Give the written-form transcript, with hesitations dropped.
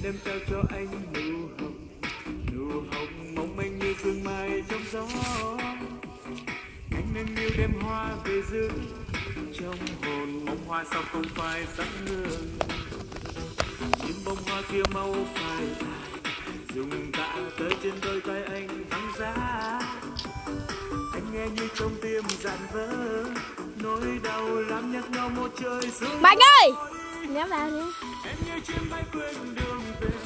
đem trao cho anh nụ hồng mong manh như sương mai trong gió. Anh nên yêu đêm hoa về giữ trong hồn, bông hoa sao không phai sắc hương. Những bông hoa kia mau phai dài, dùng tạ tới trên đôi tay anh vắng giá. Anh nghe như trong tim dạn vỡ, nỗi đau làm nhắc nhau một trời xuống. Bạch ơi, nhắm vào nhé. Em như chim bay quên đường về.